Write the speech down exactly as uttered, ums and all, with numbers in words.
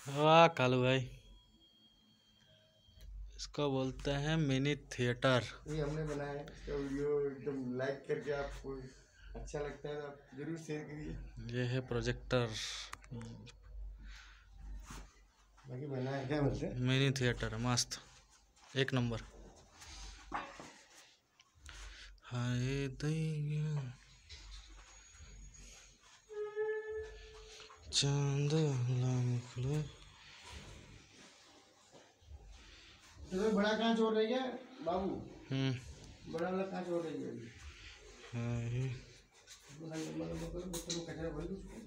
वाह कालू भाई, इसको बोलते हैं मिनी थिएटर। ये हमने बनाया है, इसका वीडियो एकदम लाइक करके आपको अच्छा लगता है तो आप जरूर शेयर करिए। ये है प्रोजेक्टर बाकी बनाया क्या बोलते हैं, मिनी थिएटर मस्त एक नंबर। हाय दैया चांद निकले। तो बड़ा कहाँ छोड़ रही है बाबू? हम्म बड़ा वाला कहाँ छोड़ रही है? हाय कचरा भर दो उसको।